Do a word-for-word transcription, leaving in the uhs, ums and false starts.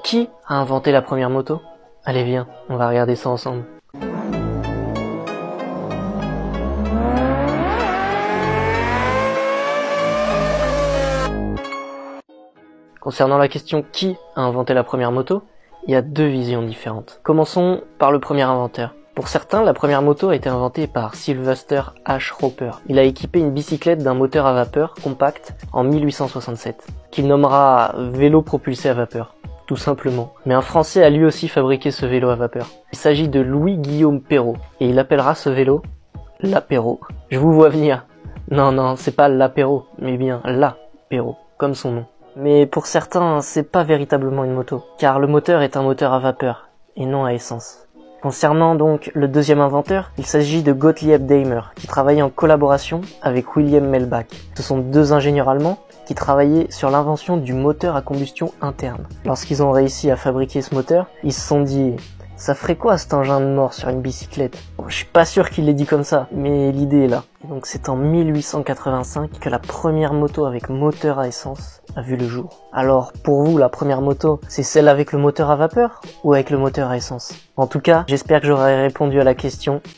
qui a inventé la première moto? Allez viens, on va regarder ça ensemble. Concernant la question qui a inventé la première moto, il y a deux visions différentes. Commençons par le premier inventeur. Pour certains, la première moto a été inventée par Sylvester H. Roper. Il a équipé une bicyclette d'un moteur à vapeur compact en mille huit cent soixante-sept, qu'il nommera vélo propulsé à vapeur, tout simplement. Mais un Français a lui aussi fabriqué ce vélo à vapeur. Il s'agit de Louis-Guillaume Perrault, et il appellera ce vélo l'apéro. Je vous vois venir. Non, non, c'est pas l'apéro, mais bien l'apéro, comme son nom. Mais pour certains, c'est pas véritablement une moto, car le moteur est un moteur à vapeur, et non à essence. Concernant donc le deuxième inventeur, il s'agit de Gottlieb Daimler, qui travaillait en collaboration avec William Melbach. Ce sont deux ingénieurs allemands qui travaillaient sur l'invention du moteur à combustion interne. Lorsqu'ils ont réussi à fabriquer ce moteur, ils se sont dit « ça ferait quoi cet engin de mort sur une bicyclette ?» Bon, je suis pas sûr qu'il l'ait dit comme ça, mais l'idée est là. Et donc c'est en mille huit cent quatre-vingt-cinq que la première moto avec moteur à essence a vu le jour. Alors pour vous, la première moto, c'est celle avec le moteur à vapeur ou avec le moteur à essence? En tout cas, j'espère que j'aurai répondu à la question.